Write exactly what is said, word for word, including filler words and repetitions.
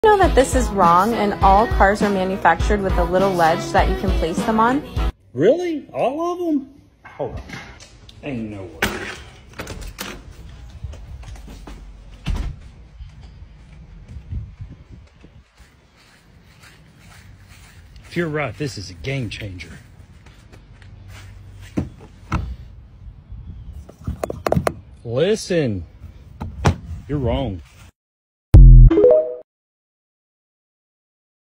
You know that this is wrong and all cars are manufactured with a little ledge that you can place them on? Really? All of them? Hold on. Ain't no way. If you're right, this is a game changer. Listen, you're wrong.